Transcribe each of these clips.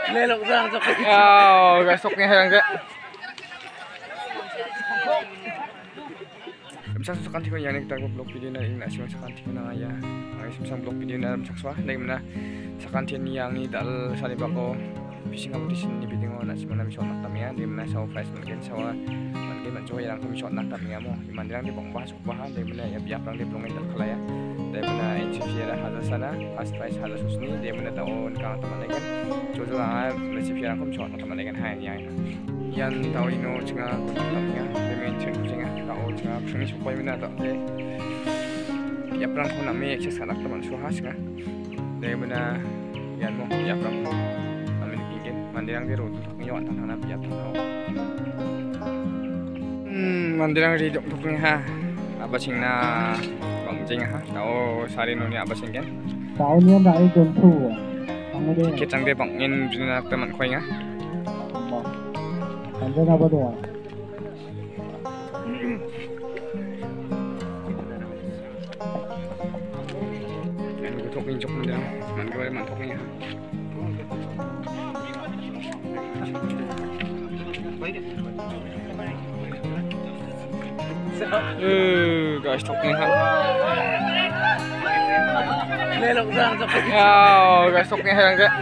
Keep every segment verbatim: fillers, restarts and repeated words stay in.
Lelok sang sok. Oh, gasoknya hayang ge. Bisa susukan tiko yang kita blog video na ing nasi masakan tiko na ya. Ay simsang blog video na masakswa na mana sakan tiyan yang ni dal sali bako fishing competition ni video na si mana mission nak tamia di mana saw price mungkin sawa mungkin mencoba yang kami mission nak tamia mo iman dirang di bang bahas bahan dari mana ya biar orang di blogin dal kalaya dari mana insya Allah sana fast price hadas susni dari mana tahun kang teman lagi jojo ah resep yang kami mission nak teman lagi hai yang yan tahun ini cuma kunjung tamia dari mana cuma cuma tahun cuma kami supaya mana tak deh ya perang kau nak make akses anak teman suha cuma dari mana yan mo ya perang kami ingin mandirang di road ngiwat tanah nabi ya tanah hmm mandirang di dok doknya ha apa sing na bang jing ha tao sari noni apa sing kan tao ni nak ikut tu kamu deh kita ngde bang in bina teman kau ingat anda nak apa tu Tok injok mandirang man gue mantoknya Uh, guys, toknya ha. Lelok sang sok. Oh, guys, toknya hayang ge.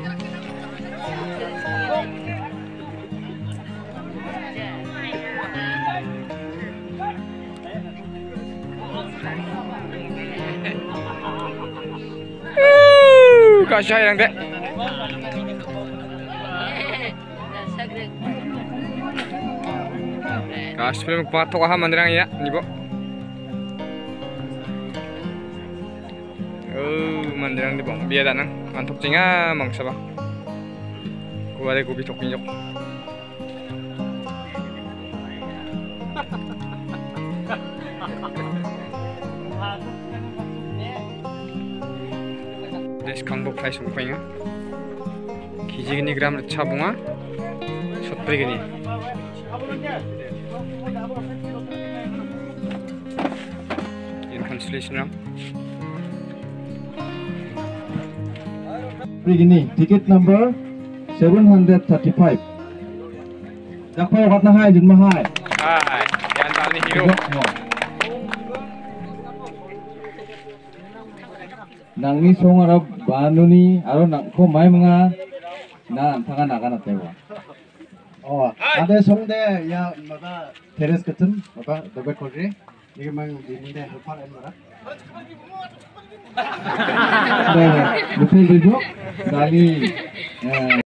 Uh, guys, hayang ge. Guys, film patok ha mandirang ya, nibo. Oh, mandirang di bang biada nang mantok cinga mangsa ba. Kuwa de kubi tokin yok. Des kangbo price ko painga. Kiji gini gram cha bunga. Sotpri gini. In constellation now. begini tiket number seven hundred thirty-five dak pa wat na hai jin ma hai Hai, yan tali hero. nang ni song arab banuni aro nang ko mai mga na thanga na kana tewa oh ade song de ya maka terrace katun maka dobe kodre ni mang din de hafar en mara betul betul kali